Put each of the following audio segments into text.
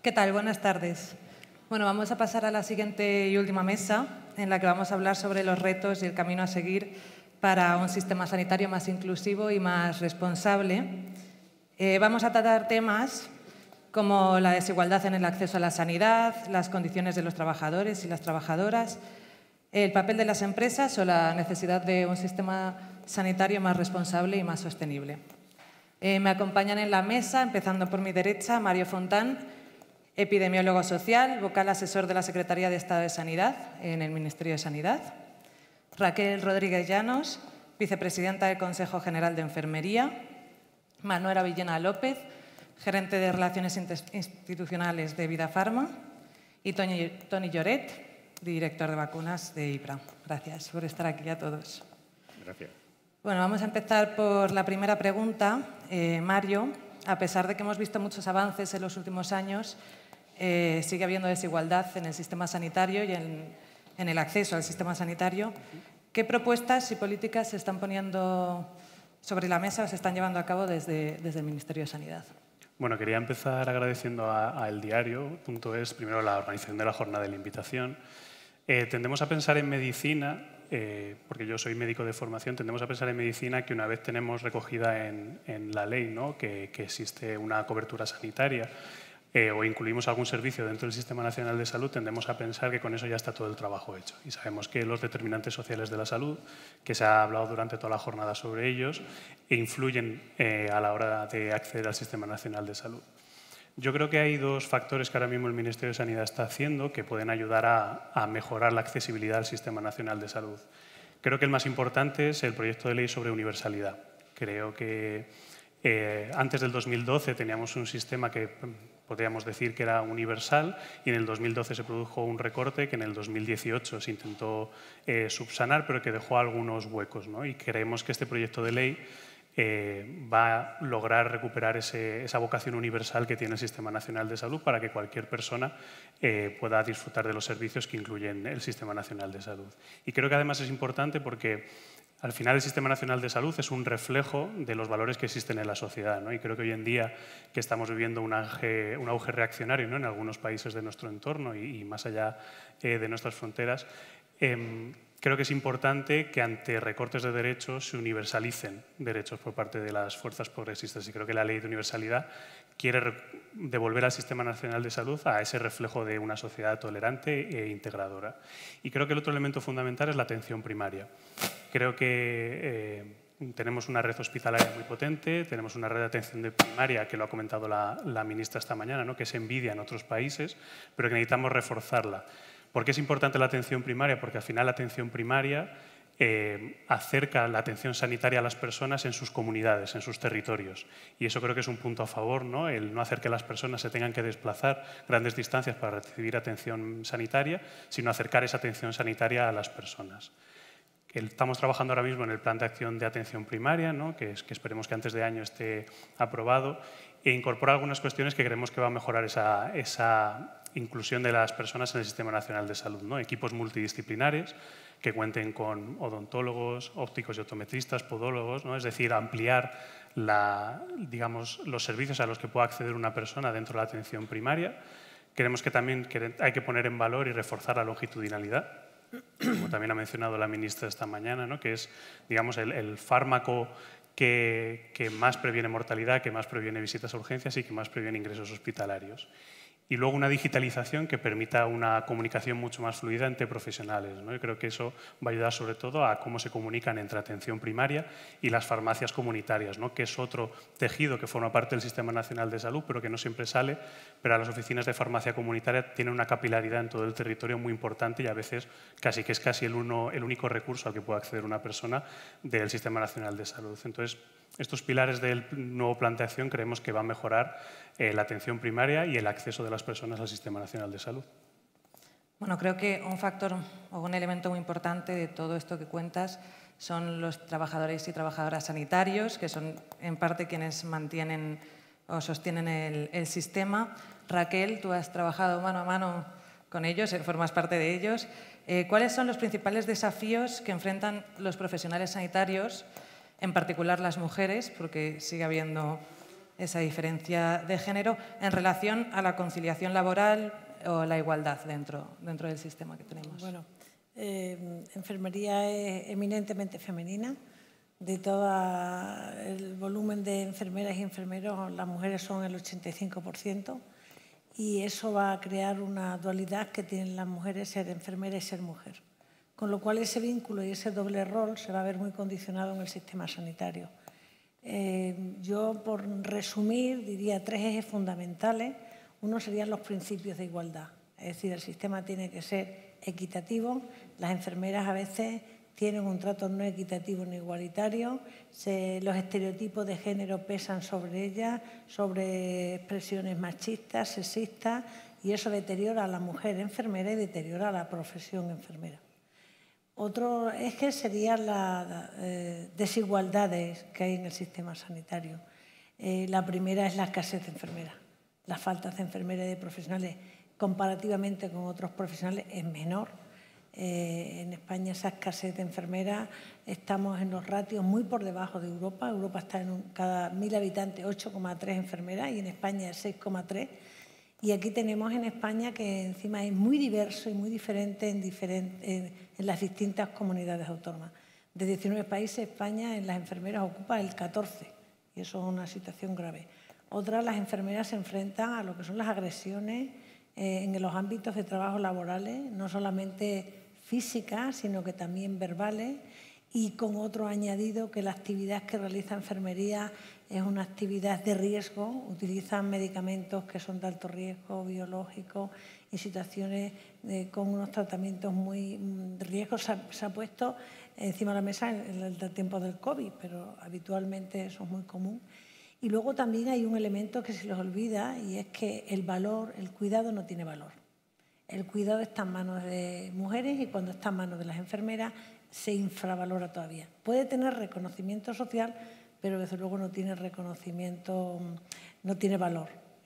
¿Qué tal? Buenas tardes. Bueno, vamos a pasar a la siguiente y última mesa, en la que vamos a hablar sobre los retos y el camino a seguir para un sistema sanitario más inclusivo y más responsable. Vamos a tratar temas como la desigualdad en el acceso a la sanidad, las condiciones de los trabajadores y las trabajadoras, el papel de las empresas o la necesidad de un sistema sanitario más responsable y más sostenible. Me acompañan en la mesa, empezando por mi derecha, Mario Fontán, epidemiólogo social, vocal asesor de la Secretaría de Estado de Sanidad en el Ministerio de Sanidad. Raquel Rodríguez Llanos, vicepresidenta del Consejo General de Enfermería. Manuela Villena López, gerente de Relaciones Institucionales de Vida Pharma. Y Toni Lloret, director de vacunas de IPRA. Gracias por estar aquí a todos. Gracias. Bueno, vamos a empezar por la primera pregunta. Mario, a pesar de que hemos visto muchos avances en los últimos años, sigue habiendo desigualdad en el sistema sanitario y en el acceso al sistema sanitario. ¿Qué propuestas y políticas se están poniendo sobre la mesa o se están llevando a cabo desde el Ministerio de Sanidad? Bueno, quería empezar agradeciendo a eldiario.es, primero la organización de la jornada de la invitación. Tendemos a pensar en medicina, porque yo soy médico de formación, tendemos a pensar en medicina que una vez tenemos recogida en la ley, ¿no?, que existe una cobertura sanitaria o incluimos algún servicio dentro del Sistema Nacional de Salud, tendemos a pensar que con eso ya está todo el trabajo hecho. Y sabemos que los determinantes sociales de la salud, que se ha hablado durante toda la jornada sobre ellos, influyen a la hora de acceder al Sistema Nacional de Salud. Yo creo que hay dos factores que ahora mismo el Ministerio de Sanidad está haciendo que pueden ayudar a mejorar la accesibilidad al Sistema Nacional de Salud. Creo que el más importante es el proyecto de ley sobre universalidad. Creo que antes del 2012 teníamos un sistema que podríamos decir que era universal y en el 2012 se produjo un recorte que en el 2018 se intentó subsanar, pero que dejó algunos huecos, ¿no? Y creemos que este proyecto de ley va a lograr recuperar esa vocación universal que tiene el Sistema Nacional de Salud para que cualquier persona pueda disfrutar de los servicios que incluyen el Sistema Nacional de Salud. Y creo que además es importante porque al final el Sistema Nacional de Salud es un reflejo de los valores que existen en la sociedad, ¿no? Y creo que hoy en día que estamos viviendo un auge reaccionario, ¿no?, en algunos países de nuestro entorno y más allá de nuestras fronteras, creo que es importante que ante recortes de derechos se universalicen derechos por parte de las fuerzas progresistas. Y creo que la Ley de Universalidad quiere devolver al Sistema Nacional de Salud a ese reflejo de una sociedad tolerante e integradora. Y creo que el otro elemento fundamental es la atención primaria. Creo que tenemos una red hospitalaria muy potente, tenemos una red de atención primaria, que lo ha comentado la ministra esta mañana, ¿no?, que se envidia en otros países, pero que necesitamos reforzarla. ¿Por qué es importante la atención primaria? Porque al final la atención primaria acerca la atención sanitaria a las personas en sus comunidades, en sus territorios. Y eso creo que es un punto a favor, ¿no?, el no hacer que las personas se tengan que desplazar grandes distancias para recibir atención sanitaria, sino acercar esa atención sanitaria a las personas. Estamos trabajando ahora mismo en el Plan de Acción de Atención Primaria, ¿no?, que esperemos que antes de año esté aprobado, e incorpora algunas cuestiones que creemos que va a mejorar esa inclusión de las personas en el Sistema Nacional de Salud, ¿no? Equipos multidisciplinares que cuenten con odontólogos, ópticos y optometristas, podólogos, ¿no? Es decir, ampliar los servicios a los que pueda acceder una persona dentro de la atención primaria. Creemos que también hay que poner en valor y reforzar la longitudinalidad, como también ha mencionado la ministra esta mañana, ¿no?, que es, digamos, el fármaco que más previene mortalidad, que más previene visitas a urgencias y que más previene ingresos hospitalarios. Y luego una digitalización que permita una comunicación mucho más fluida entre profesionales, ¿no? Y creo que eso va a ayudar sobre todo a cómo se comunican entre atención primaria y las farmacias comunitarias, ¿no?, que es otro tejido que forma parte del Sistema Nacional de Salud, pero que no siempre sale, pero las oficinas de farmacia comunitaria tienen una capilaridad en todo el territorio muy importante y a veces casi que es el único recurso al que puede acceder una persona del Sistema Nacional de Salud. Entonces, estos pilares del nuevo plan de acción creemos que van a mejorar la atención primaria y el acceso de las personas al Sistema Nacional de Salud. Bueno, creo que un factor o un elemento muy importante de todo esto que cuentas son los trabajadores y trabajadoras sanitarios, que son en parte quienes mantienen o sostienen el sistema. Raquel, tú has trabajado mano a mano con ellos, formas parte de ellos. ¿Cuáles son los principales desafíos que enfrentan los profesionales sanitarios, en particular las mujeres, porque sigue habiendo esa diferencia de género en relación a la conciliación laboral o la igualdad dentro del sistema que tenemos. Bueno, enfermería es eminentemente femenina. De todo el volumen de enfermeras y enfermeros, las mujeres son el 85%, y eso va a crear una dualidad que tienen las mujeres, ser enfermera y ser mujer. Con lo cual ese vínculo y ese doble rol se va a ver muy condicionado en el sistema sanitario. Yo, por resumir, diría 3 ejes fundamentales. Uno serían los principios de igualdad. Es decir, el sistema tiene que ser equitativo. Las enfermeras a veces tienen un trato no equitativo ni igualitario. Los estereotipos de género pesan sobre ellas, sobre expresiones machistas, sexistas, y eso deteriora a la mujer enfermera y deteriora a la profesión enfermera. Otro eje serían las desigualdades que hay en el sistema sanitario. La primera es la escasez de enfermeras. La falta de enfermeras y de profesionales comparativamente con otros profesionales es menor. En España esa escasez de enfermeras, estamos en los ratios muy por debajo de Europa. Europa está en cada 1.000 habitantes 8,3 enfermeras y en España es 6,3. Y aquí tenemos en España que encima es muy diverso y muy diferente en las distintas comunidades autónomas. De 19 países, España en las enfermeras ocupa el 14, y eso es una situación grave. Otra, las enfermeras se enfrentan a lo que son las agresiones en los ámbitos de trabajo laborales, no solamente físicas, sino que también verbales, y con otro añadido que la actividad que realiza enfermería es una actividad de riesgo. Utilizan medicamentos que son de alto riesgo, biológicos, y situaciones con unos tratamientos muy de riesgo. Se ha puesto encima de la mesa en el tiempo del COVID, pero habitualmente eso es muy común. Y luego también hay un elemento que se les olvida, y es que el valor, el cuidado no tiene valor. El cuidado está en manos de mujeres, y cuando está en manos de las enfermeras se infravalora todavía. Puede tener reconocimiento social, pero desde luego no tiene reconocimiento, no tiene valor.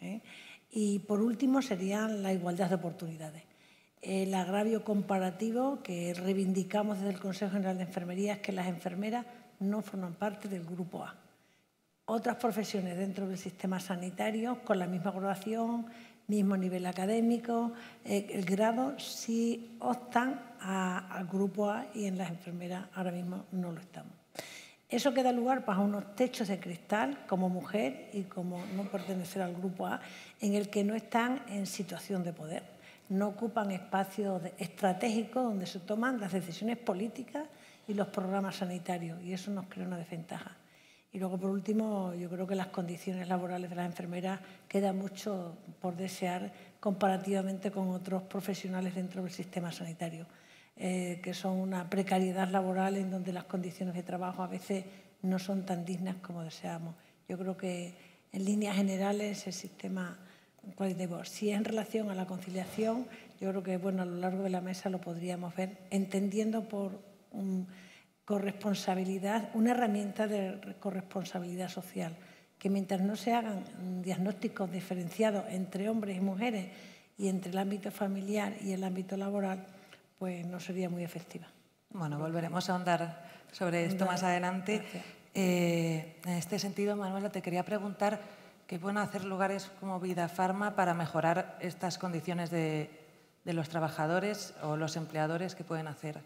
Y por último sería la igualdad de oportunidades. El agravio comparativo que reivindicamos desde el Consejo General de Enfermería es que las enfermeras no forman parte del grupo A. Otras profesiones dentro del sistema sanitario, con la misma graduación, mismo nivel académico, el grado, sí optan al grupo A, y en las enfermeras ahora mismo no lo estamos. Eso que da lugar a unos techos de cristal como mujer y como no pertenecer al grupo A, en el que no están en situación de poder, no ocupan espacios estratégicos donde se toman las decisiones políticas y los programas sanitarios, y eso nos crea una desventaja. Y luego, por último, yo creo que las condiciones laborales de las enfermeras queda mucho por desear comparativamente con otros profesionales dentro del sistema sanitario, que son una precariedad laboral en donde las condiciones de trabajo a veces no son tan dignas como deseamos. Yo creo que, en líneas generales, el sistema cualitativo. Si es en relación a la conciliación, yo creo que a lo largo de la mesa lo podríamos ver, entendiendo por corresponsabilidad, una herramienta de corresponsabilidad social, que mientras no se hagan diagnósticos diferenciados entre hombres y mujeres y entre el ámbito familiar y el ámbito laboral, pues no sería muy efectiva. Bueno, volveremos a ahondar sobre esto más adelante. En este sentido, Manuela, te quería preguntar qué pueden hacer lugares como Vidafarma para mejorar estas condiciones de los trabajadores o los empleadores. ¿Qué pueden hacer?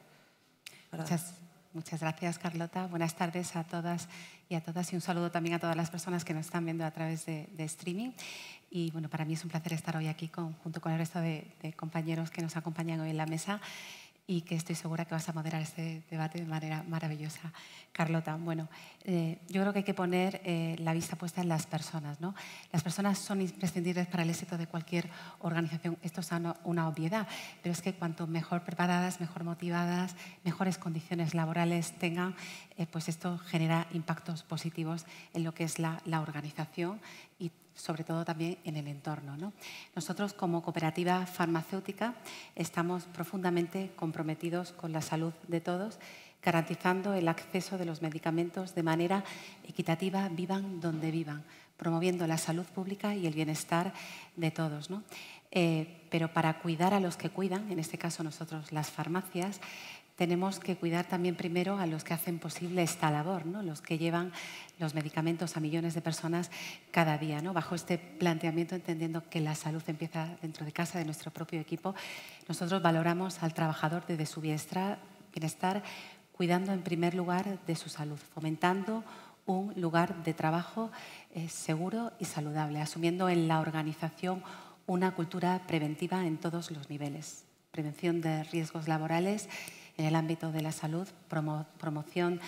Muchas gracias, Carlota. Buenas tardes a todas y a todas, y un saludo también a todas las personas que nos están viendo a través de streaming. Y bueno, para mí es un placer estar hoy aquí junto con el resto de compañeros que nos acompañan hoy en la mesa, y que estoy segura que vas a moderar este debate de manera maravillosa, Carlota. Bueno, yo creo que hay que poner la vista puesta en las personas, ¿no? Las personas son imprescindibles para el éxito de cualquier organización. Esto es una obviedad, pero es que cuanto mejor preparadas, mejor motivadas, mejores condiciones laborales tengan, pues esto genera impactos positivos en lo que es la organización y sobre todo también en el entorno, ¿no? Nosotros, como cooperativa farmacéutica, estamos profundamente comprometidos con la salud de todos, garantizando el acceso de los medicamentos de manera equitativa, vivan donde vivan, promoviendo la salud pública y el bienestar de todos, ¿no? Pero para cuidar a los que cuidan, en este caso nosotros las farmacias, tenemos que cuidar también primero a los que hacen posible esta labor, ¿no? Los que llevan los medicamentos a millones de personas cada día, ¿no? Bajo este planteamiento, entendiendo que la salud empieza dentro de casa, de nuestro propio equipo, nosotros valoramos al trabajador desde su bienestar, cuidando en primer lugar de su salud, fomentando un lugar de trabajo seguro y saludable, asumiendo en la organización una cultura preventiva en todos los niveles. Prevención de riesgos laborales en el ámbito de la salud, promoción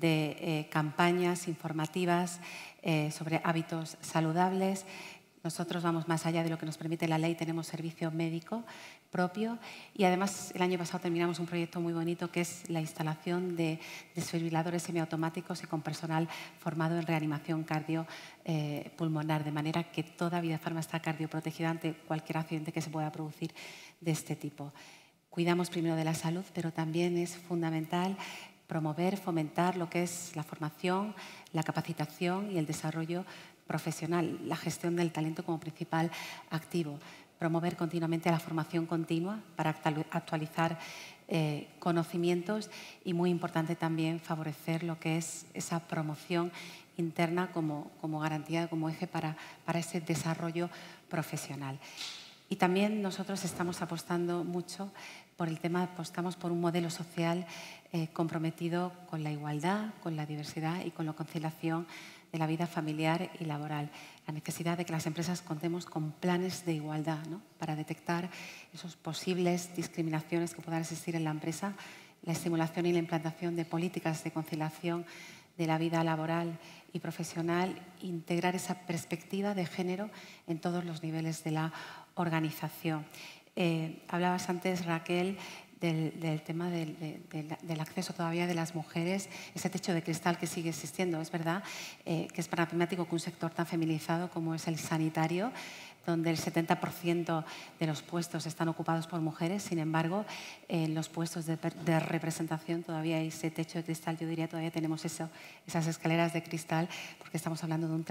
de campañas informativas sobre hábitos saludables. Nosotros vamos más allá de lo que nos permite la ley, tenemos servicio médico propio y además el año pasado terminamos un proyecto muy bonito que es la instalación de desfibriladores semiautomáticos y con personal formado en reanimación cardiopulmonar, de manera que toda Vida Pharma está cardioprotegida ante cualquier accidente que se pueda producir de este tipo. Cuidamos primero de la salud, pero también es fundamental promover, fomentar lo que es la formación, la capacitación y el desarrollo profesional, la gestión del talento como principal activo. Promover continuamente la formación continua para actualizar conocimientos y, muy importante también, favorecer lo que es esa promoción interna como garantía, como eje para ese desarrollo profesional. Y también nosotros estamos apostando mucho por el tema, apostamos por un modelo social comprometido con la igualdad, con la diversidad y con la conciliación de la vida familiar y laboral. La necesidad de que las empresas contemos con planes de igualdad, ¿no? Para detectar esas posibles discriminaciones que puedan existir en la empresa, la estimulación y la implantación de políticas de conciliación de la vida laboral y profesional, integrar esa perspectiva de género en todos los niveles de la organización. Hablabas antes, Raquel, del tema del acceso todavía de las mujeres, ese techo de cristal que sigue existiendo. Es verdad que es paradigmático que un sector tan feminizado como es el sanitario, donde el 70% de los puestos están ocupados por mujeres, sin embargo, en los puestos de representación todavía hay ese techo de cristal, yo diría todavía tenemos esas escaleras de cristal, porque estamos hablando de un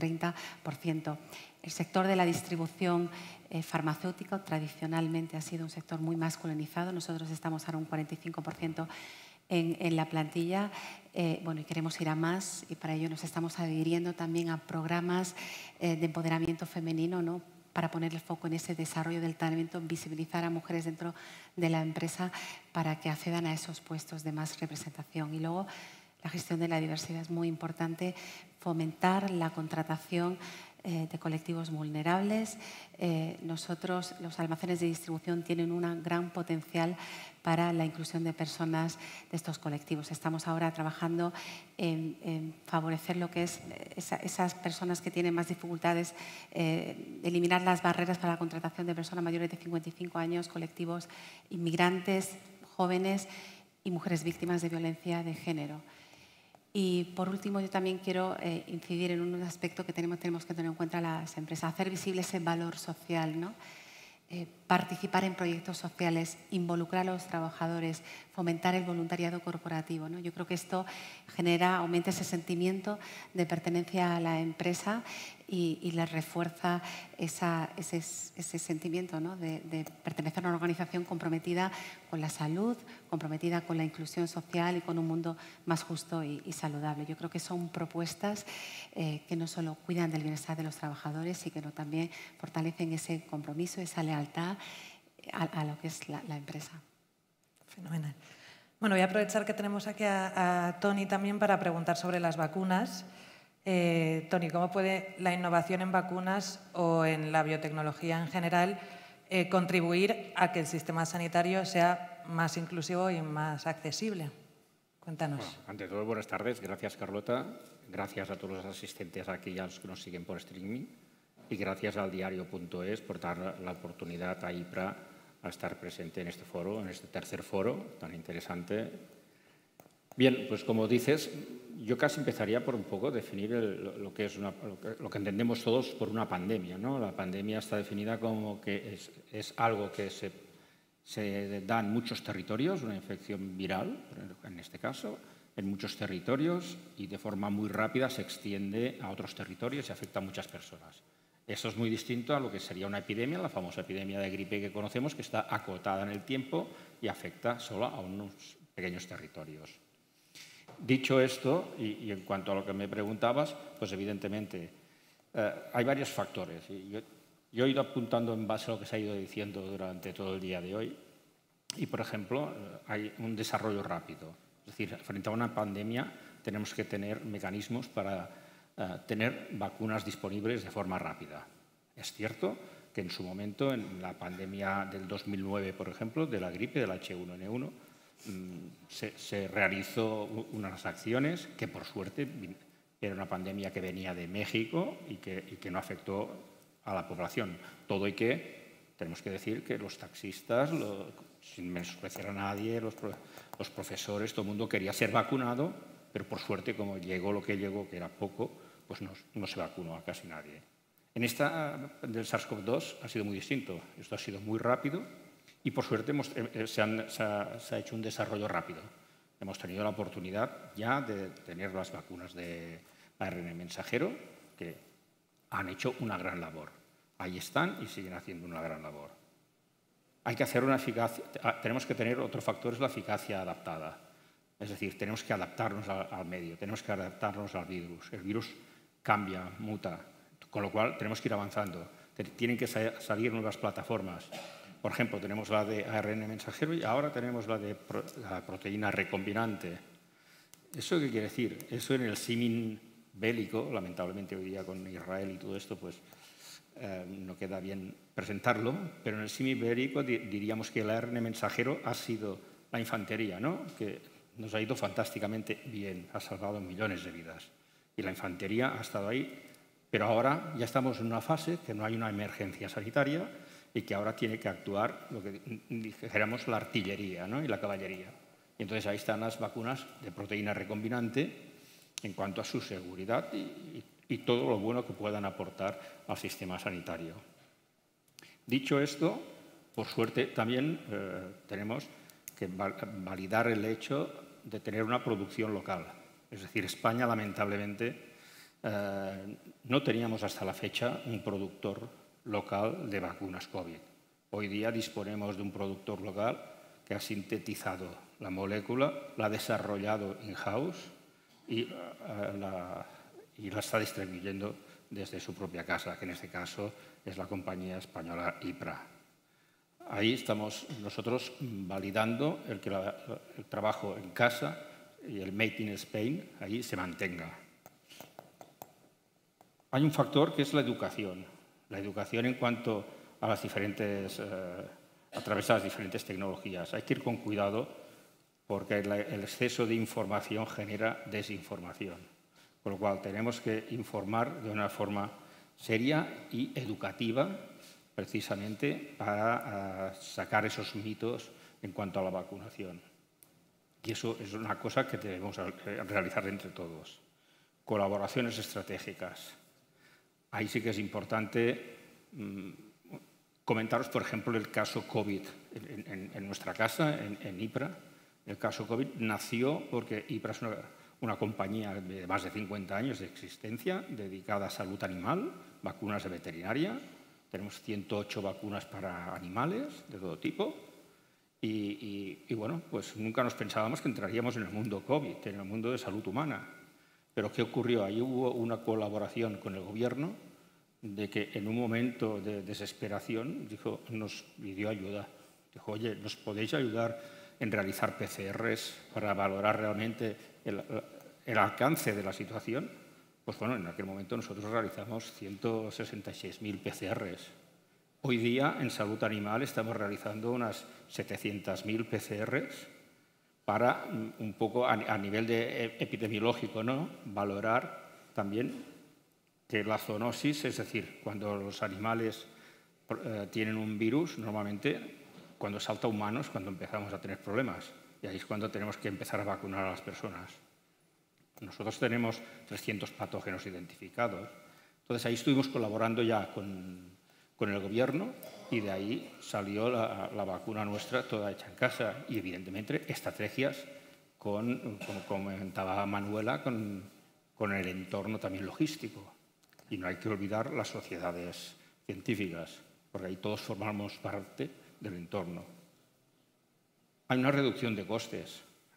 30%. El sector de la distribución farmacéutica tradicionalmente ha sido un sector muy masculinizado. Nosotros estamos ahora un 45% en la plantilla, y queremos ir a más y para ello nos estamos adhiriendo también a programas de empoderamiento femenino, ¿no? Para poner el foco en ese desarrollo del talento, visibilizar a mujeres dentro de la empresa para que accedan a esos puestos de más representación. Y luego la gestión de la diversidad es muy importante, fomentar la contratación de colectivos vulnerables. Nosotros, los almacenes de distribución, tienen un gran potencial para la inclusión de personas de estos colectivos. Estamos ahora trabajando en favorecer lo que es esas personas que tienen más dificultades, eliminar las barreras para la contratación de personas mayores de 55 años, colectivos inmigrantes, jóvenes y mujeres víctimas de violencia de género. Y por último, yo también quiero incidir en un aspecto que tenemos que tener en cuenta las empresas, hacer visible ese valor social, ¿no? Participar en proyectos sociales, involucrar a los trabajadores, fomentar el voluntariado corporativo, ¿no? Yo creo que esto aumenta ese sentimiento de pertenencia a la empresa y les refuerza ese sentimiento, ¿no? de pertenecer a una organización comprometida con la salud, comprometida con la inclusión social y con un mundo más justo y saludable. Yo creo que son propuestas que no solo cuidan del bienestar de los trabajadores, sino que también fortalecen ese compromiso, esa lealtad a lo que es la empresa. Fenomenal. Bueno, voy a aprovechar que tenemos aquí a Toni también para preguntar sobre las vacunas. Toni, ¿cómo puede la innovación en vacunas o en la biotecnología en general contribuir a que el sistema sanitario sea más inclusivo y más accesible? Cuéntanos. Bueno, ante todo, buenas tardes. Gracias, Carlota. Gracias a todos los asistentes aquí y a los que nos siguen por streaming. Y gracias al diario.es por dar la oportunidad a IPRA a estar presente en este foro, en este tercer foro tan interesante. Bien, pues como dices, yo casi empezaría por un poco definir lo que entendemos todos por una pandemia, ¿no? La pandemia está definida como que es algo que se da en muchos territorios, una infección viral, en este caso, en muchos territorios y de forma muy rápida se extiende a otros territorios y afecta a muchas personas. Eso es muy distinto a lo que sería una epidemia, la famosa epidemia de gripe que conocemos, que está acotada en el tiempo y afecta solo a unos pequeños territorios. Dicho esto, y en cuanto a lo que me preguntabas, pues evidentemente hay varios factores. Yo he ido apuntando en base a lo que se ha ido diciendo durante todo el día de hoy. Y, por ejemplo, hay un desarrollo rápido. Es decir, frente a una pandemia tenemos que tener mecanismos para tener vacunas disponibles de forma rápida. Es cierto que en su momento, en la pandemia del 2009, por ejemplo, de la gripe, del H1N1, se realizó unas acciones que, por suerte, era una pandemia que venía de México y que no afectó a la población. Todo y que tenemos que decir que los taxistas, sin menospreciar a nadie, los profesores, todo el mundo quería ser vacunado, pero por suerte, como llegó lo que llegó, que era poco, pues no se vacunó a casi nadie. En esta del SARS-CoV-2 ha sido muy distinto. Esto ha sido muy rápido y, por suerte, se ha hecho un desarrollo rápido. Hemos tenido la oportunidad ya de tener las vacunas de ARN mensajero, que han hecho una gran labor. Ahí están y siguen haciendo una gran labor. Hay que hacer una eficacia. Tenemos que tener otro factor, es la eficacia adaptada. Es decir, tenemos que adaptarnos al medio, tenemos que adaptarnos al virus. El virus cambia, muta, con lo cual tenemos que ir avanzando. Tienen que salir nuevas plataformas. Por ejemplo, tenemos la de ARN mensajero y ahora tenemos la de la proteína recombinante. ¿Eso qué quiere decir? Eso en el símil bélico, lamentablemente hoy día con Israel y todo esto, pues no queda bien presentarlo, pero en el símil bélico diríamos que el ARN mensajero ha sido la infantería, ¿no? Que nos ha ido fantásticamente bien, ha salvado millones de vidas. Y la infantería ha estado ahí, pero ahora ya estamos en una fase que no hay una emergencia sanitaria y que ahora tiene que actuar lo que dijéramos la artillería, ¿no? Y la caballería. Y entonces ahí están las vacunas de proteína recombinante en cuanto a su seguridad y todo lo bueno que puedan aportar al sistema sanitario. Dicho esto, por suerte también tenemos que validar el hecho de tener una producción local. Es decir, España, lamentablemente, no teníamos hasta la fecha un productor local de vacunas COVID. Hoy día disponemos de un productor local que ha sintetizado la molécula, la ha desarrollado in-house y la está distribuyendo desde su propia casa, que en este caso es la compañía española IPRA. Ahí estamos nosotros validando el que el trabajo en casa y el Made in Spain ahí se mantenga. Hay un factor que es la educación en cuanto a las diferentes, a través de las diferentes tecnologías. Hay que ir con cuidado porque el exceso de información genera desinformación, con lo cual tenemos que informar de una forma seria y educativa precisamente para sacar esos mitos en cuanto a la vacunación. Y eso es una cosa que debemos realizar entre todos. Colaboraciones estratégicas. Ahí sí que es importante comentaros, por ejemplo, el caso COVID en nuestra casa, en IPRA. El caso COVID nació porque IPRA es una compañía de más de 50 años de existencia dedicada a salud animal, vacunas de veterinaria. Tenemos 108 vacunas para animales de todo tipo. Y bueno, pues nunca nos pensábamos que entraríamos en el mundo COVID, en el mundo de salud humana. Pero ¿qué ocurrió? Ahí hubo una colaboración con el gobierno de que en un momento de desesperación nos pidió ayuda. Dijo, oye, ¿nos podéis ayudar en realizar PCRs para valorar realmente el alcance de la situación? Pues bueno, en aquel momento nosotros realizamos 166.000 PCRs. Hoy día en salud animal estamos realizando unas 700.000 PCRs para un poco a nivel epidemiológico, ¿no? Valorar también que la zoonosis, es decir, cuando los animales tienen un virus, normalmente cuando salta a humanos, cuando empezamos a tener problemas. Y ahí es cuando tenemos que empezar a vacunar a las personas. Nosotros tenemos 300 patógenos identificados. Entonces ahí estuvimos colaborando ya con el gobierno y de ahí salió la vacuna nuestra toda hecha en casa y evidentemente estrategias como comentaba Manuela, con el entorno también logístico. Y no hay que olvidar las sociedades científicas, porque ahí todos formamos parte del entorno. Hay una reducción de costes.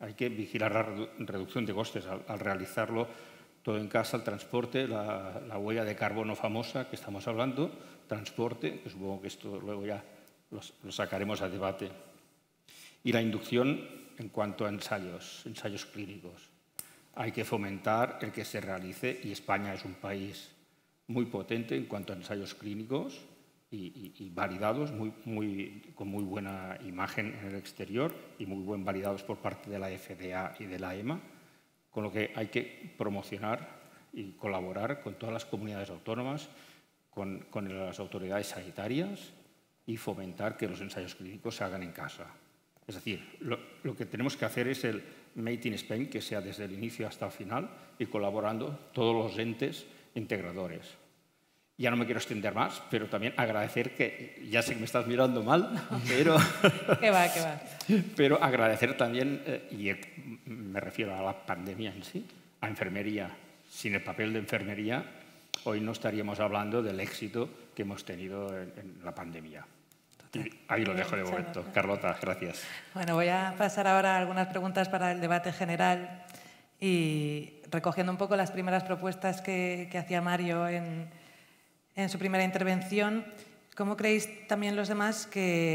hay que vigilar la reducción de costes al realizarlo todo en casa, el transporte, la huella de carbono famosa que estamos hablando, transporte, que supongo que esto luego ya lo sacaremos a debate. Y la inducción en cuanto a ensayos clínicos. Hay que fomentar el que se realice, y España es un país muy potente en cuanto a ensayos clínicos y validados, con muy buena imagen en el exterior y muy buen validados por parte de la FDA y de la EMA, con lo que hay que promocionar y colaborar con todas las comunidades autónomas, con las autoridades sanitarias y fomentar que los ensayos clínicos se hagan en casa. Es decir, lo que tenemos que hacer es el Made in Spain, que sea desde el inicio hasta el final y colaborando todos los entes integradores. Ya no me quiero extender más, pero también agradecer que, ya sé que me estás mirando mal, pero... ¿Qué va? Pero agradecer también, y me refiero a la pandemia en sí, a enfermería. Sin el papel de enfermería, hoy no estaríamos hablando del éxito que hemos tenido en la pandemia. Y ahí lo dejo de momento. Carlota, gracias. Bueno, voy a pasar ahora a algunas preguntas para el debate general y recogiendo un poco las primeras propuestas que hacía Mario en su primera intervención. ¿Cómo creéis también los demás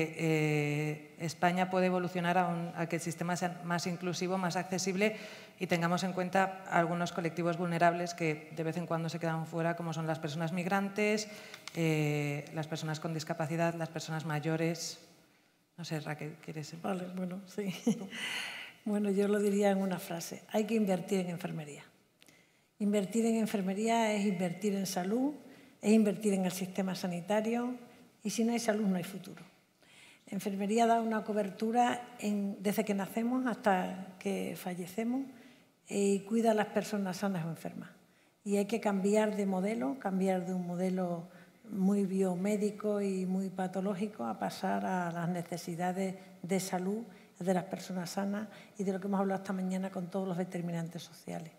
que España puede evolucionar a que el sistema sea más inclusivo, más accesible y tengamos en cuenta algunos colectivos vulnerables que de vez en cuando se quedan fuera, como son las personas migrantes, las personas con discapacidad, las personas mayores? No sé, Raquel, ¿quieres? Vale, bueno, sí. Bueno, yo lo diría en una frase. Hay que invertir en enfermería. Invertir en enfermería es invertir en salud, es invertir en el sistema sanitario, y si no hay salud no hay futuro. Enfermería da una cobertura desde que nacemos hasta que fallecemos y cuida a las personas sanas o enfermas. Y hay que cambiar de modelo, cambiar de un modelo muy biomédico y muy patológico a pasar a las necesidades de salud de las personas sanas y de lo que hemos hablado esta mañana con todos los determinantes sociales.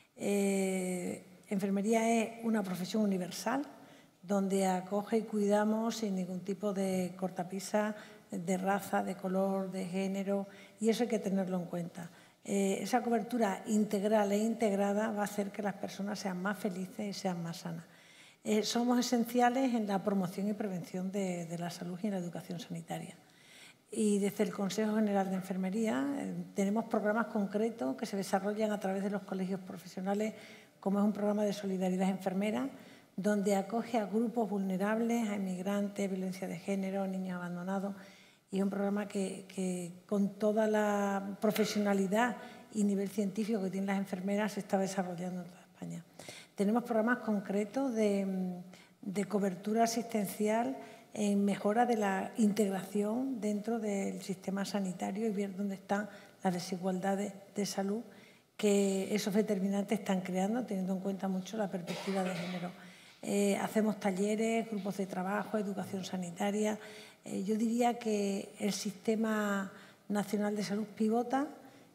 Enfermería es una profesión universal donde acoge y cuidamos sin ningún tipo de cortapisa, de raza, de color, de género, y eso hay que tenerlo en cuenta. Esa cobertura integral e integrada va a hacer que las personas sean más felices y sean más sanas. Somos esenciales en la promoción y prevención de la salud y en la educación sanitaria. Y desde el Consejo General de Enfermería tenemos programas concretos que se desarrollan a través de los colegios profesionales, como es un programa de solidaridad enfermera, donde acoge a grupos vulnerables, a inmigrantes, violencia de género, niños abandonados, y es un programa que con toda la profesionalidad y nivel científico que tienen las enfermeras se está desarrollando en toda España. Tenemos programas concretos de cobertura asistencial en mejora de la integración dentro del sistema sanitario y ver dónde están las desigualdades de salud que esos determinantes están creando, teniendo en cuenta mucho la perspectiva de género. Hacemos talleres, grupos de trabajo, educación sanitaria. Yo diría que el Sistema Nacional de Salud pivota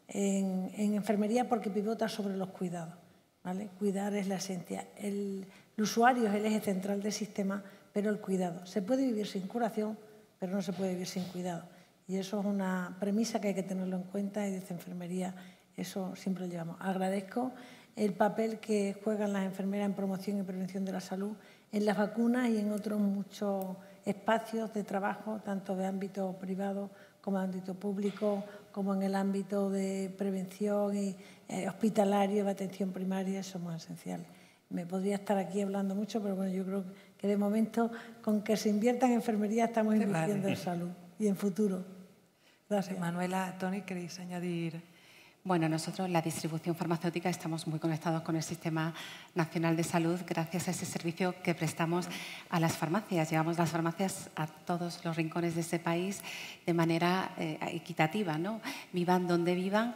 en enfermería porque pivota sobre los cuidados, ¿vale? Cuidar es la esencia. El usuario es el eje central del sistema, pero el cuidado. Se puede vivir sin curación, pero no se puede vivir sin cuidado. Y eso es una premisa que hay que tenerlo en cuenta y desde enfermería eso siempre lo llevamos. Agradezco el papel que juegan las enfermeras en promoción y prevención de la salud, en las vacunas y en otros muchos espacios de trabajo, tanto de ámbito privado como de ámbito público, como en el ámbito de prevención y hospitalario, de atención primaria, somos esenciales. Me podría estar aquí hablando mucho, pero bueno, yo creo que de momento, con que se invierta en enfermería, estamos invirtiendo en salud y en futuro. Gracias. Manuela, Toni, ¿queréis añadir? Bueno, nosotros, la distribución farmacéutica, estamos muy conectados con el Sistema Nacional de Salud gracias a ese servicio que prestamos a las farmacias. Llevamos las farmacias a todos los rincones de este país de manera equitativa, ¿no? Vivan donde vivan,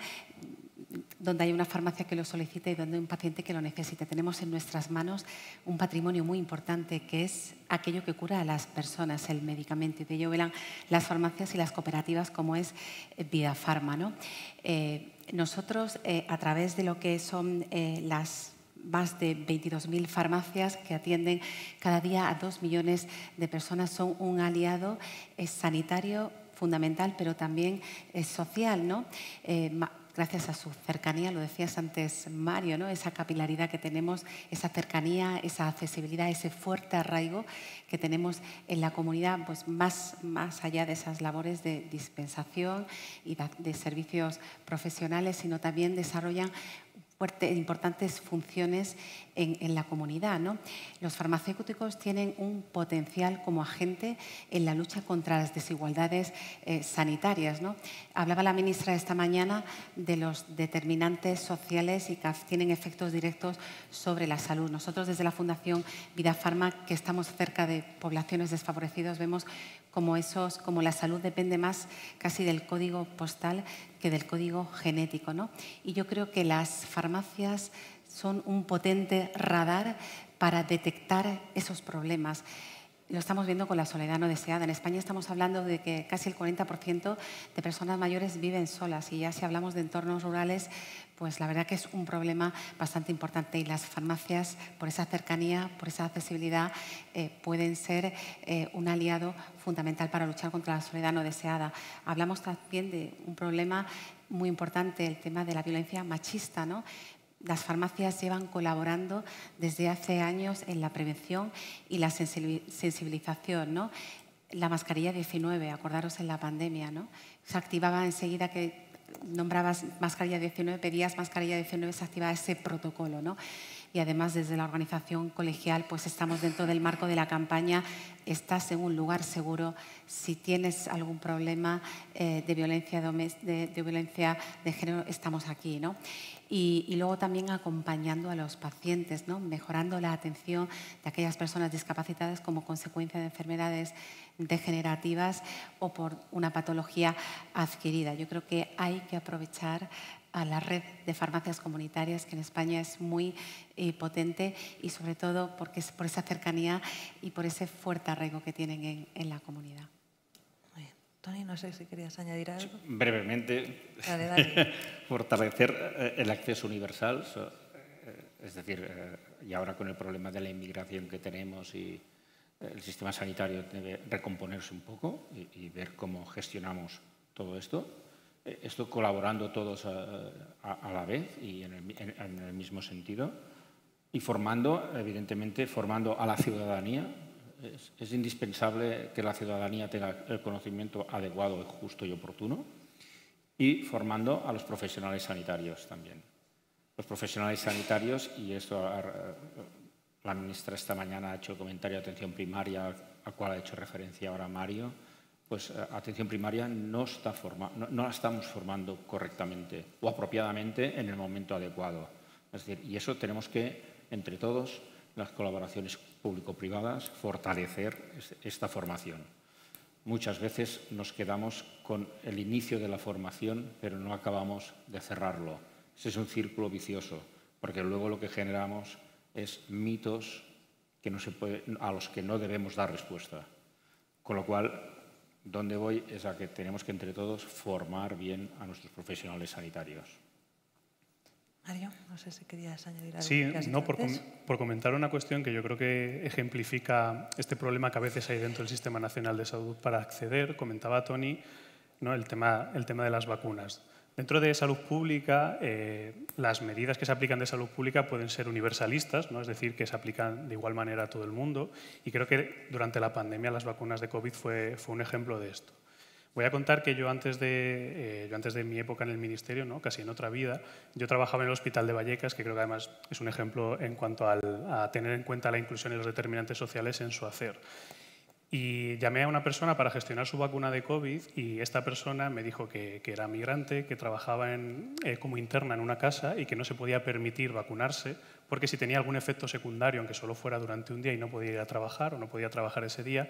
donde hay una farmacia que lo solicite y donde hay un paciente que lo necesite. Tenemos en nuestras manos un patrimonio muy importante que es aquello que cura a las personas, el medicamento. Y de ello velan las farmacias y las cooperativas como es Vidafarma, ¿no? Nosotros, a través de lo que son las más de 22.000 farmacias que atienden cada día a 2 millones de personas, son un aliado sanitario fundamental, pero también social, ¿no? gracias a su cercanía, lo decías antes, Mario, ¿no? Esa capilaridad que tenemos, esa cercanía, esa accesibilidad, ese fuerte arraigo que tenemos en la comunidad, pues más allá de esas labores de dispensación y de servicios profesionales, sino también desarrollan importantes funciones en la comunidad, ¿no? Los farmacéuticos tienen un potencial como agente en la lucha contra las desigualdades sanitarias, ¿no? Hablaba la ministra esta mañana de los determinantes sociales y que tienen efectos directos sobre la salud. Nosotros desde la Fundación Vida Farma, que estamos cerca de poblaciones desfavorecidas, vemos como la salud depende más casi del código postal que del código genético, ¿no? Y yo creo que las farmacias son un potente radar para detectar esos problemas. Lo estamos viendo con la soledad no deseada. En España estamos hablando de que casi el 40% de personas mayores viven solas, y ya si hablamos de entornos rurales, pues la verdad que es un problema bastante importante, y las farmacias, por esa cercanía, por esa accesibilidad, pueden ser un aliado fundamental para luchar contra la soledad no deseada. Hablamos también de un problema muy importante, el tema de la violencia machista, ¿no? Las farmacias llevan colaborando desde hace años en la prevención y la sensibilización, ¿no? La mascarilla 19, acordaros en la pandemia, ¿no? Se activaba enseguida que nombrabas mascarilla 19, pedías mascarilla 19, se activaba ese protocolo, ¿no? Y además desde la organización colegial pues estamos dentro del marco de la campaña Estás en un lugar seguro. Si tienes algún problema de violencia de género, estamos aquí, ¿no? Y luego también acompañando a los pacientes, ¿no? Mejorando la atención de aquellas personas discapacitadas como consecuencia de enfermedades degenerativas o por una patología adquirida. Yo creo que hay que aprovechar a la red de farmacias comunitarias, que en España es muy potente, y sobre todo porque es por esa cercanía y por ese fuerte arraigo que tienen en la comunidad. Muy bien. Toni, no sé si querías añadir algo. Brevemente, Dale. fortalecer el acceso universal, es decir, y ahora con el problema de la inmigración que tenemos, y el sistema sanitario debe recomponerse un poco y ver cómo gestionamos todo esto. Esto colaborando todos a la vez y en el mismo sentido, y evidentemente, formando a la ciudadanía. Es indispensable que la ciudadanía tenga el conocimiento adecuado, justo y oportuno, y formando a los profesionales sanitarios también. Los profesionales sanitarios, y esto la ministra esta mañana ha hecho comentario de atención primaria, al cual ha hecho referencia ahora Mario. Pues atención primaria no la estamos formando correctamente o apropiadamente en el momento adecuado. Es decir, y eso tenemos que, entre todos, las colaboraciones público-privadas, fortalecer esta formación. Muchas veces nos quedamos con el inicio de la formación, pero no acabamos de cerrarlo. Ese es un círculo vicioso, porque luego lo que generamos es mitos a los que no debemos dar respuesta. Con lo cual, donde voy es a que tenemos que entre todos formar bien a nuestros profesionales sanitarios. Mario, no sé si querías añadir algo. Sí, no, por comentar una cuestión que yo creo que ejemplifica este problema que a veces hay dentro del Sistema Nacional de Salud para acceder. Comentaba Toni, ¿no? el tema de las vacunas. Dentro de salud pública, las medidas que se aplican de salud pública pueden ser universalistas, ¿no? Es decir, que se aplican de igual manera a todo el mundo, y creo que durante la pandemia las vacunas de COVID fue un ejemplo de esto. Voy a contar que yo antes de mi época en el Ministerio, ¿no? Casi en otra vida, yo trabajaba en el Hospital de Vallecas, que creo que además es un ejemplo en cuanto a tener en cuenta la inclusión y los determinantes sociales en su hacer. Y llamé a una persona para gestionar su vacuna de COVID, y esta persona me dijo que era migrante, que trabajaba como interna en una casa y que no se podía permitir vacunarse porque si tenía algún efecto secundario, aunque solo fuera durante un día y no podía ir a trabajar o no podía trabajar ese día,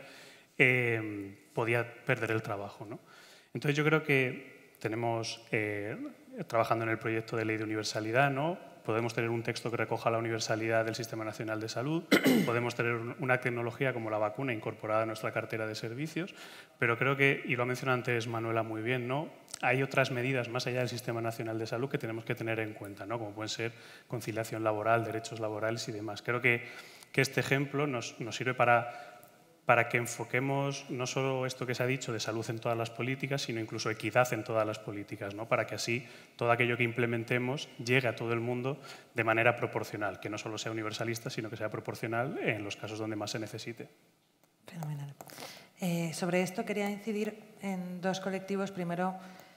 podía perder el trabajo, ¿no? Entonces yo creo que tenemos, trabajando en el proyecto de ley de universalidad, ¿no? Podemos tener un texto que recoja la universalidad del Sistema Nacional de Salud, podemos tener una tecnología como la vacuna incorporada a nuestra cartera de servicios, pero creo que, y lo ha mencionado antes Manuela muy bien, ¿no? Hay otras medidas más allá del Sistema Nacional de Salud que tenemos que tener en cuenta, ¿no? Como pueden ser conciliación laboral, derechos laborales y demás. Creo que este ejemplo nos sirve para para que enfoquemos no solo esto que se ha dicho de salud en todas las políticas, sino incluso equidad en todas las políticas, ¿no? Para que así todo aquello que implementemos llegue a todo el mundo de manera proporcional, que no solo sea universalista, sino que sea proporcional en los casos donde más se necesite. Fenomenal. Sobre esto quería incidir en dos colectivos. Primero,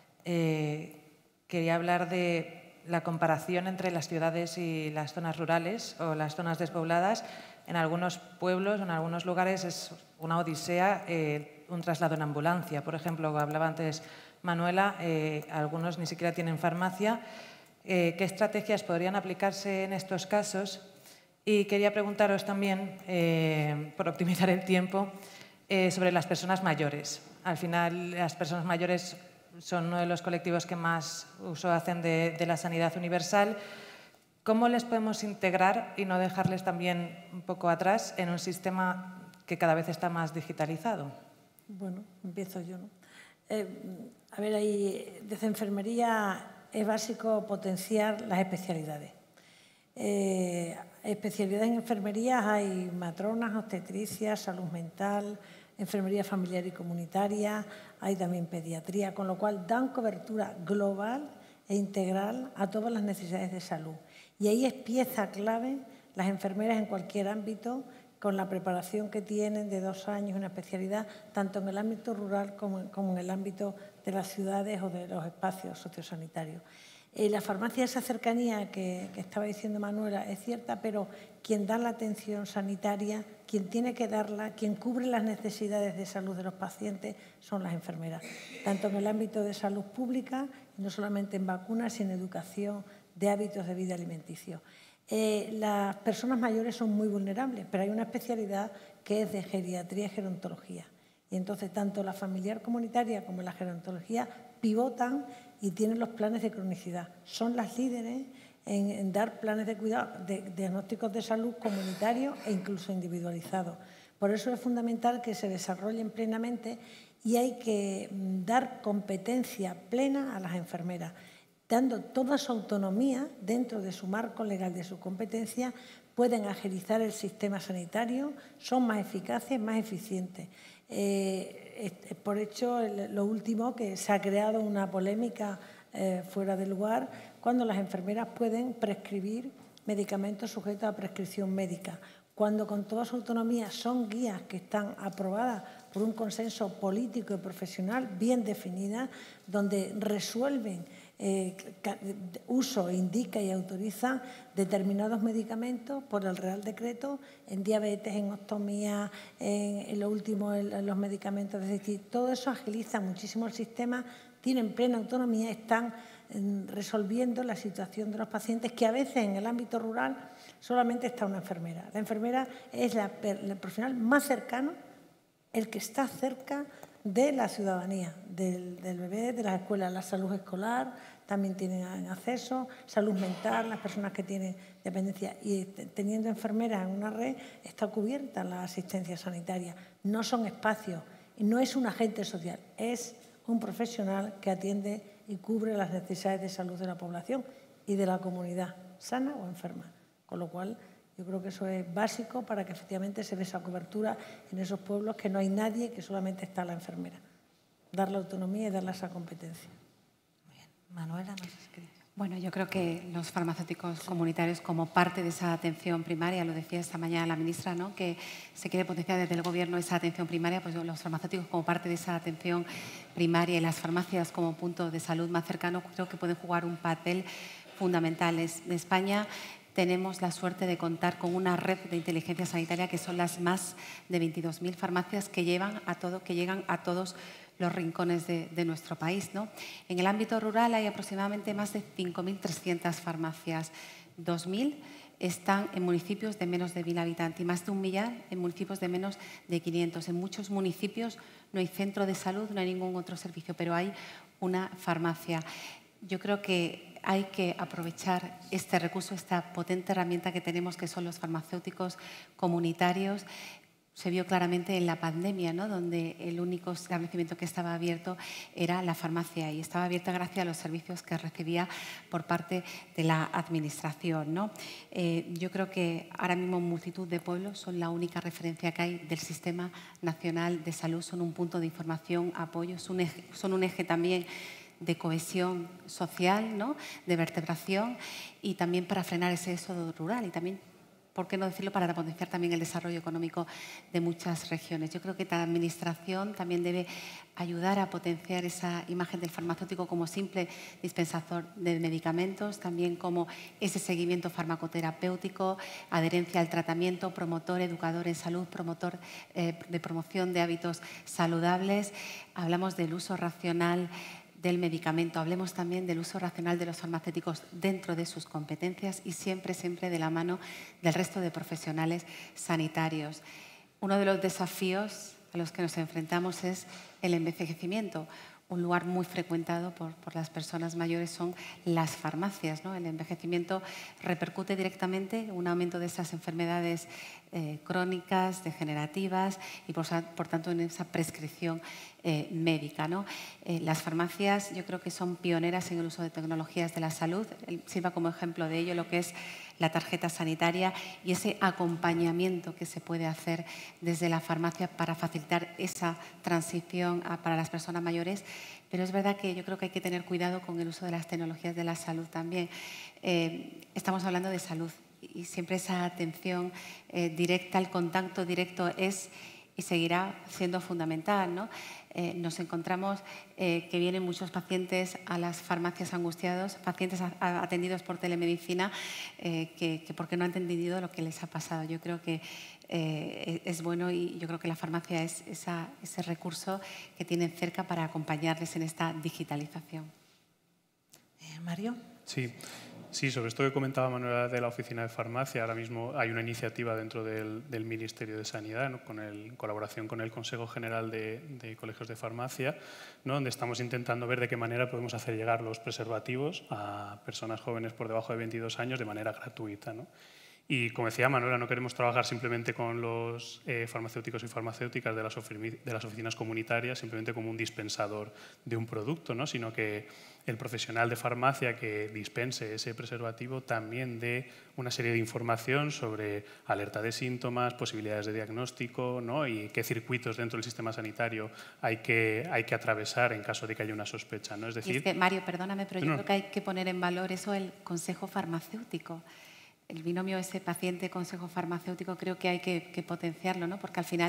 quería hablar de la comparación entre las ciudades y las zonas rurales o las zonas despobladas. En algunos pueblos, en algunos lugares, es una odisea un traslado en ambulancia. Por ejemplo, hablaba antes Manuela, algunos ni siquiera tienen farmacia. ¿Qué estrategias podrían aplicarse en estos casos? Y quería preguntaros también, por optimizar el tiempo, sobre las personas mayores. Al final, las personas mayores son uno de los colectivos que más uso hacen de la sanidad universal. ¿Cómo les podemos integrar y no dejarles también un poco atrás en un sistema que cada vez está más digitalizado? Bueno, empiezo yo, ¿no? A ver, ahí desde enfermería es básico potenciar las especialidades. Especialidades en enfermería hay matronas, obstetricias, salud mental, enfermería familiar y comunitaria, hay también pediatría, con lo cual dan cobertura global e integral a todas las necesidades de salud. Y ahí es pieza clave las enfermeras en cualquier ámbito, con la preparación que tienen de 2 años, una especialidad, tanto en el ámbito rural como en el ámbito de las ciudades o de los espacios sociosanitarios. La farmacia, esa cercanía que estaba diciendo Manuela, es cierta, pero quien da la atención sanitaria, quien tiene que darla, quien cubre las necesidades de salud de los pacientes son las enfermeras, tanto en el ámbito de salud pública, no solamente en vacunas, sino en educación, de hábitos de vida alimenticio. Las personas mayores son muy vulnerables, pero hay una especialidad que es de geriatría y gerontología. Y entonces tanto la familiar comunitaria como la gerontología pivotan y tienen los planes de cronicidad. Son las líderes en dar planes de cuidado, de diagnósticos de salud comunitarios e incluso individualizados. Por eso es fundamental que se desarrollen plenamente y hay que dar competencia plena a las enfermeras, dando toda su autonomía dentro de su marco legal de su competencia, pueden agilizar el sistema sanitario, son más eficaces, más eficientes. Por hecho, lo último, que se ha creado una polémica fuera de lugar, cuando las enfermeras pueden prescribir medicamentos sujetos a prescripción médica, cuando con toda su autonomía son guías que están aprobadas por un consenso político y profesional bien definidas, donde resuelven uso, indica y autoriza determinados medicamentos por el Real Decreto en diabetes, en ostomía, en lo último en los medicamentos. Es decir, todo eso agiliza muchísimo el sistema, tienen plena autonomía, están resolviendo la situación de los pacientes, que a veces en el ámbito rural solamente está una enfermera. La enfermera es el profesional más cercano, el que está cerca de la ciudadanía, del bebé, de las escuelas. La salud escolar también tienen acceso, salud mental, las personas que tienen dependencia. Y teniendo enfermeras en una red está cubierta la asistencia sanitaria. No son espacios, no es un agente social, es un profesional que atiende y cubre las necesidades de salud de la población y de la comunidad, sana o enferma. Con lo cual, yo creo que eso es básico para que efectivamente se dé esa cobertura en esos pueblos que no hay nadie, que solamente está la enfermera. Dar la autonomía y darle esa competencia. Muy bien. Manuela, no sé si queréis. Bueno, yo creo que los farmacéuticos comunitarios, como parte de esa atención primaria, lo decía esta mañana la ministra, ¿no?, que se quiere potenciar desde el Gobierno esa atención primaria, pues los farmacéuticos como parte de esa atención primaria y las farmacias como punto de salud más cercano, creo que pueden jugar un papel fundamental. En España tenemos la suerte de contar con una red de inteligencia sanitaria que son las más de 22.000 farmacias que llegan a todos los rincones de nuestro país, ¿no? En el ámbito rural hay aproximadamente más de 5.300 farmacias. 2.000 están en municipios de menos de 1.000 habitantes y más de 1 millar en municipios de menos de 500. En muchos municipios no hay centro de salud, no hay ningún otro servicio, pero hay una farmacia. Yo creo que hay que aprovechar este recurso, esta potente herramienta que tenemos, que son los farmacéuticos comunitarios, se vio claramente en la pandemia, ¿no? Donde el único establecimiento que estaba abierto era la farmacia y estaba abierta gracias a los servicios que recibía por parte de la Administración, ¿no? Yo creo que ahora mismo multitud de pueblos son la única referencia que hay del Sistema Nacional de Salud, son un punto de información, apoyo, son un eje también de cohesión social, ¿no? De vertebración y también para frenar ese éxodo rural y también, ¿por qué no decirlo?, para potenciar también el desarrollo económico de muchas regiones. Yo creo que la Administración también debe ayudar a potenciar esa imagen del farmacéutico como simple dispensador de medicamentos, también como ese seguimiento farmacoterapéutico, adherencia al tratamiento, promotor, educador en salud, promotor de promoción de hábitos saludables. Hablamos del uso racional del medicamento, hablemos también del uso racional de los farmacéuticos dentro de sus competencias y siempre, siempre de la mano del resto de profesionales sanitarios. Uno de los desafíos a los que nos enfrentamos es el envejecimiento. Un lugar muy frecuentado por las personas mayores son las farmacias, ¿no? El envejecimiento repercute directamente en un aumento de esas enfermedades crónicas, degenerativas y por tanto en esa prescripción médica, ¿no? Las farmacias yo creo que son pioneras en el uso de tecnologías de la salud. Sirva como ejemplo de ello lo que es la tarjeta sanitaria y ese acompañamiento que se puede hacer desde la farmacia para facilitar esa transición para las personas mayores. Pero es verdad que yo creo que hay que tener cuidado con el uso de las tecnologías de la salud también. Estamos hablando de salud y siempre esa atención directa, el contacto directo es y seguirá siendo fundamental, ¿no? Nos encontramos que vienen muchos pacientes a las farmacias angustiados, pacientes atendidos por telemedicina, que porque no han entendido lo que les ha pasado. Yo creo que es bueno y yo creo que la farmacia es ese recurso que tienen cerca para acompañarles en esta digitalización. Mario. Sí, sobre esto que comentaba Manuela de la Oficina de Farmacia, ahora mismo hay una iniciativa dentro del Ministerio de Sanidad, ¿no? En colaboración con el Consejo General de Colegios de Farmacia, ¿no? Donde estamos intentando ver de qué manera podemos hacer llegar los preservativos a personas jóvenes por debajo de 22 años de manera gratuita, ¿no? Y como decía Manuela, no queremos trabajar simplemente con los farmacéuticos y farmacéuticas de las oficinas comunitarias, simplemente como un dispensador de un producto, ¿no? Sino que el profesional de farmacia que dispense ese preservativo también dé una serie de información sobre alerta de síntomas, posibilidades de diagnóstico, ¿no? Y qué circuitos dentro del sistema sanitario hay que atravesar en caso de que haya una sospecha, ¿no? Es decir, y es que, Mario, perdóname, pero yo creo que hay que poner en valor eso el consejo farmacéutico. El binomio ese paciente-consejo farmacéutico creo que hay que potenciarlo, ¿no? Porque al final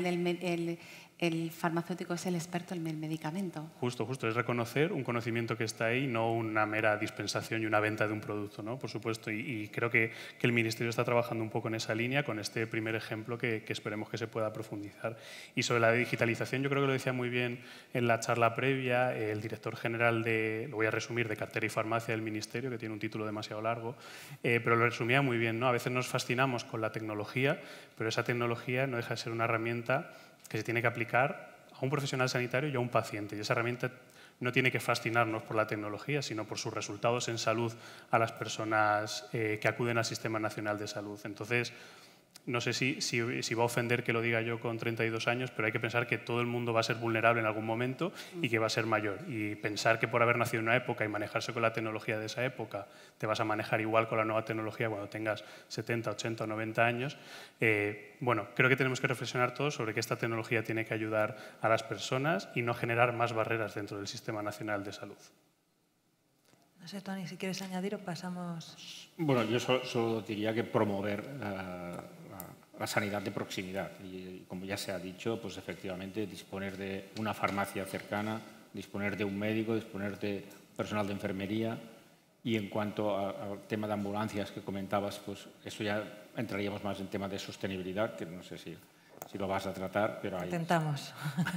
el farmacéutico es el experto en el medicamento. Justo, es reconocer un conocimiento que está ahí, no una mera dispensación y una venta de un producto, ¿no? Por supuesto, y creo que el Ministerio está trabajando un poco en esa línea con este primer ejemplo que esperemos que se pueda profundizar. Y sobre la digitalización, yo creo que lo decía muy bien en la charla previa el director general lo voy a resumir, de Cartera y Farmacia del Ministerio, que tiene un título demasiado largo, pero lo resumía muy bien, ¿no? A veces nos fascinamos con la tecnología, pero esa tecnología no deja de ser una herramienta que se tiene que aplicar a un profesional sanitario y a un paciente. Y esa herramienta no tiene que fascinarnos por la tecnología, sino por sus resultados en salud a las personas que acuden al Sistema Nacional de Salud. Entonces, no sé si va a ofender que lo diga yo con 32 años, pero hay que pensar que todo el mundo va a ser vulnerable en algún momento y que va a ser mayor. Y pensar que por haber nacido en una época y manejarse con la tecnología de esa época, te vas a manejar igual con la nueva tecnología cuando tengas 70, 80 o 90 años. Bueno, creo que tenemos que reflexionar todos sobre que esta tecnología tiene que ayudar a las personas y no generar más barreras dentro del Sistema Nacional de Salud. No sé, Toni, si quieres añadir o pasamos... Bueno, yo solo diría que promover la sanidad de proximidad y, como ya se ha dicho, pues efectivamente disponer de una farmacia cercana, disponer de un médico, disponer de personal de enfermería. Y en cuanto al tema de ambulancias que comentabas, pues eso ya entraríamos más en tema de sostenibilidad, que no sé si lo vas a tratar, pero ahí... Intentamos.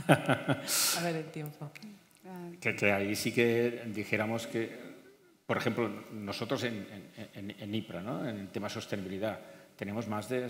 A ver el tiempo. Que ahí sí que dijéramos que, por ejemplo, nosotros en IPRA, ¿no? En el tema sostenibilidad, tenemos más de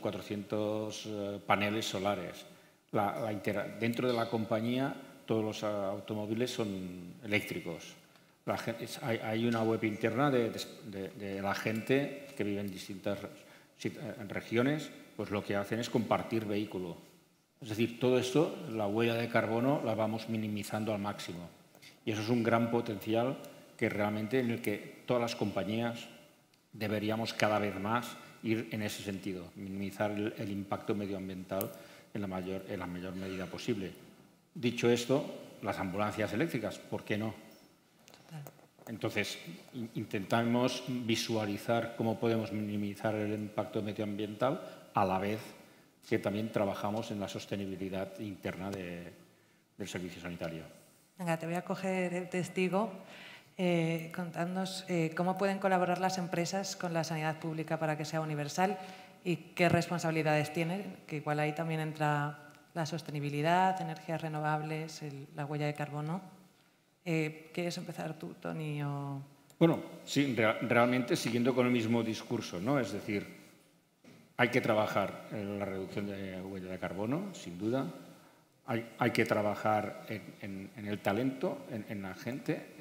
6.400 paneles solares. Dentro de la compañía, todos los automóviles son eléctricos. Hay una web interna de la gente que vive en distintas regiones, pues lo que hacen es compartir vehículo. Es decir, todo esto, la huella de carbono, la vamos minimizando al máximo. Y eso es un gran potencial que realmente en el que todas las compañías deberíamos cada vez más ir en ese sentido, minimizar el impacto medioambiental en la mayor medida posible. Dicho esto, las ambulancias eléctricas, ¿por qué no? Entonces, intentamos visualizar cómo podemos minimizar el impacto medioambiental a la vez que también trabajamos en la sostenibilidad interna del servicio sanitario. Venga, te voy a coger el testigo. Contadnos cómo pueden colaborar las empresas con la sanidad pública para que sea universal y qué responsabilidades tienen, que igual ahí también entra la sostenibilidad, energías renovables, la huella de carbono. ¿Quieres empezar tú, Toni? O... Bueno, sí, realmente siguiendo con el mismo discurso, ¿no? Es decir, hay que trabajar en la reducción de huella de carbono, sin duda. Hay que trabajar en el talento, en la gente.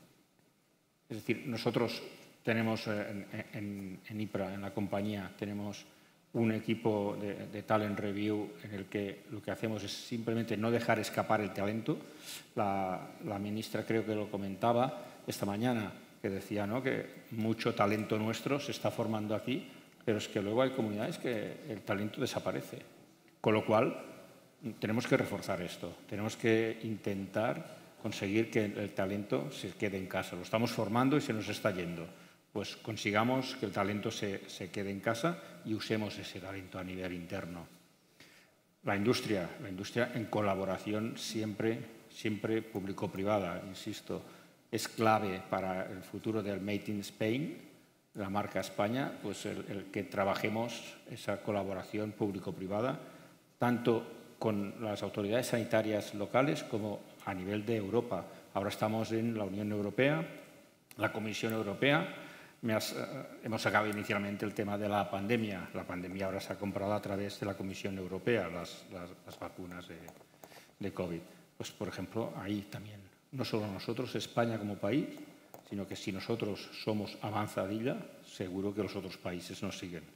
Es decir, nosotros tenemos en IPRA, en la compañía, tenemos un equipo de talent review en el que lo que hacemos es simplemente no dejar escapar el talento. La ministra creo que lo comentaba esta mañana, que decía, ¿no?, que mucho talento nuestro se está formando aquí, pero es que luego hay comunidades que el talento desaparece. Con lo cual, tenemos que reforzar esto. Tenemos que intentar conseguir que el talento se quede en casa. Lo estamos formando y se nos está yendo. Pues consigamos que el talento se quede en casa y usemos ese talento a nivel interno. La industria en colaboración siempre público-privada, insisto, es clave para el futuro del Made in Spain, la marca España, pues el que trabajemos esa colaboración público-privada, tanto con las autoridades sanitarias locales como a nivel de Europa. Ahora estamos en la Unión Europea, la Comisión Europea. Hemos sacado inicialmente el tema de la pandemia. La pandemia ahora se ha comprado a través de la Comisión Europea, las vacunas de COVID. Pues, por ejemplo, ahí también, no solo nosotros, España como país, sino que si nosotros somos avanzadilla, seguro que los otros países nos siguen.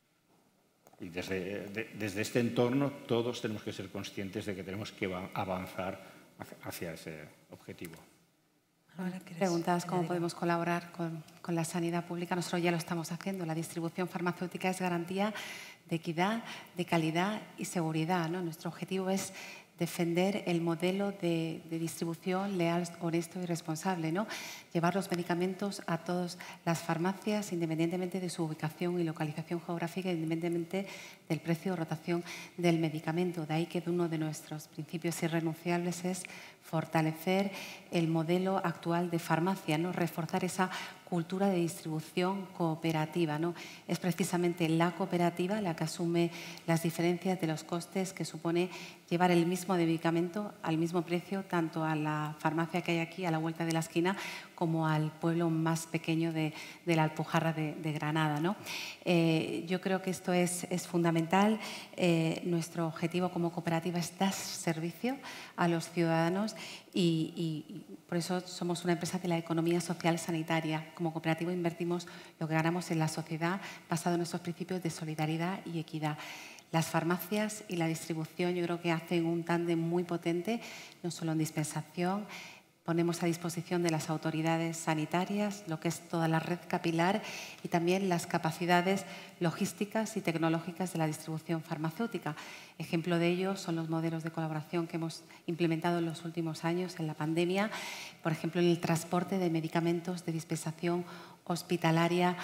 Y desde este entorno todos tenemos que ser conscientes de que tenemos que avanzar hacia ese objetivo. Preguntas cómo podemos colaborar con la sanidad pública. Nosotros ya lo estamos haciendo. La distribución farmacéutica es garantía de equidad, de calidad y seguridad, ¿no? Nuestro objetivo es defender el modelo de distribución leal, honesto y responsable, ¿no? Llevar los medicamentos a todas las farmacias, independientemente de su ubicación y localización geográfica, independientemente del precio o rotación del medicamento. De ahí que uno de nuestros principios irrenunciables es fortalecer el modelo actual de farmacia, ¿no? Reforzar esa cultura de distribución cooperativa, ¿no? Es precisamente la cooperativa la que asume las diferencias de los costes que supone llevar el mismo medicamento al mismo precio tanto a la farmacia que hay aquí a la vuelta de la esquina como al pueblo más pequeño de la Alpujarra de Granada, ¿no? Yo creo que esto es fundamental. Nuestro objetivo como cooperativa es dar servicio a los ciudadanos y por eso somos una empresa de la economía social sanitaria. Como cooperativa invertimos lo que ganamos en la sociedad basado en nuestros principios de solidaridad y equidad. Las farmacias y la distribución yo creo que hacen un tándem muy potente, no solo en dispensación. Ponemos a disposición de las autoridades sanitarias lo que es toda la red capilar y también las capacidades logísticas y tecnológicas de la distribución farmacéutica. Ejemplo de ello son los modelos de colaboración que hemos implementado en los últimos años en la pandemia, por ejemplo, en el transporte de medicamentos de dispensación hospitalaria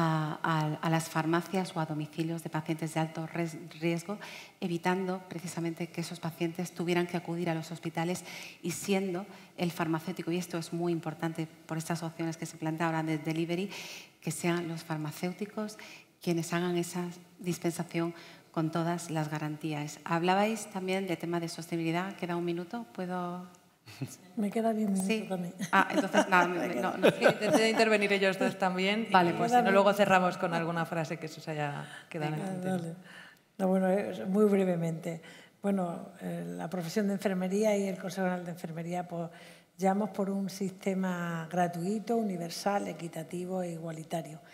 a las farmacias o a domicilios de pacientes de alto riesgo, evitando precisamente que esos pacientes tuvieran que acudir a los hospitales y siendo el farmacéutico, y esto es muy importante por estas opciones que se plantean ahora de delivery, que sean los farmacéuticos quienes hagan esa dispensación con todas las garantías. Hablabais también de tema de sostenibilidad. ¿Queda un minuto? ¿Puedo...? Me queda 10 minutos ¿Sí? también. Entonces, no. Intenté intervenir ellos dos también. Vale, pues si no, luego cerramos con alguna frase que se os haya quedado en el tintero. Vale. No, bueno, muy brevemente. Bueno, la profesión de enfermería y el Consejo General de Enfermería pues, llevamos por un sistema gratuito, universal, equitativo e igualitario.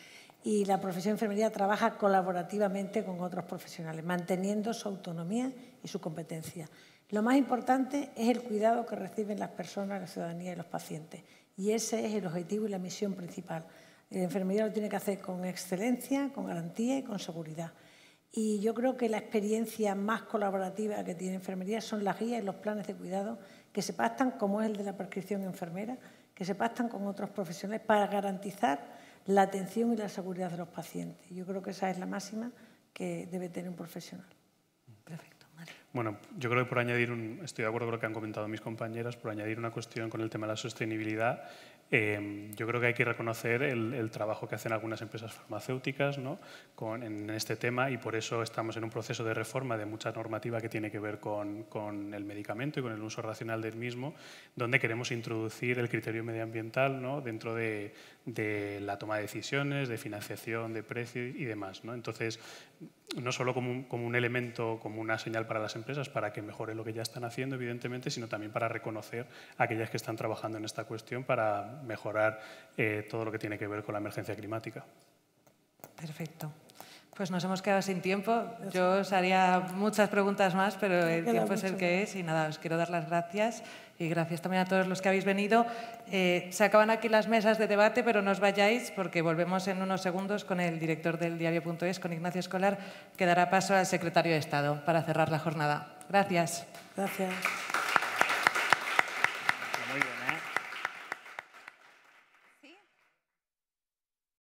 y la profesión de enfermería trabaja colaborativamente con otros profesionales, manteniendo su autonomía y su competencia. Lo más importante es el cuidado que reciben las personas, la ciudadanía y los pacientes. Y ese es el objetivo y la misión principal. La enfermería lo tiene que hacer con excelencia, con garantía y con seguridad. Y yo creo que la experiencia más colaborativa que tiene enfermería son las guías y los planes de cuidado que se pactan, como es el de la prescripción enfermera, que se pactan con otros profesionales para garantizar la atención y la seguridad de los pacientes. Yo creo que esa es la máxima que debe tener un profesional. Perfecto. Vale. Bueno, yo creo que por añadir, estoy de acuerdo con lo que han comentado mis compañeras, por añadir una cuestión con el tema de la sostenibilidad. Yo creo que hay que reconocer el trabajo que hacen algunas empresas farmacéuticas, ¿no?, en este tema, y por eso estamos en un proceso de reforma de mucha normativa que tiene que ver con el medicamento y con el uso racional del mismo, donde queremos introducir el criterio medioambiental, ¿no?, dentro de la toma de decisiones, de financiación, de precio y demás, ¿no? Entonces, no solo como un elemento, como una señal para las empresas para que mejoren lo que ya están haciendo, evidentemente, sino también para reconocer a aquellas que están trabajando en esta cuestión para mejorar todo lo que tiene que ver con la emergencia climática. Perfecto. Pues nos hemos quedado sin tiempo. Yo os haría muchas preguntas más, pero el tiempo es el que es. Y nada, os quiero dar las gracias. Y gracias también a todos los que habéis venido. Se acaban aquí las mesas de debate, pero no os vayáis porque volvemos en unos segundos con el director del diario.es, con Ignacio Escolar, que dará paso al secretario de Estado para cerrar la jornada. Gracias. Gracias. Muy bien, ¿eh?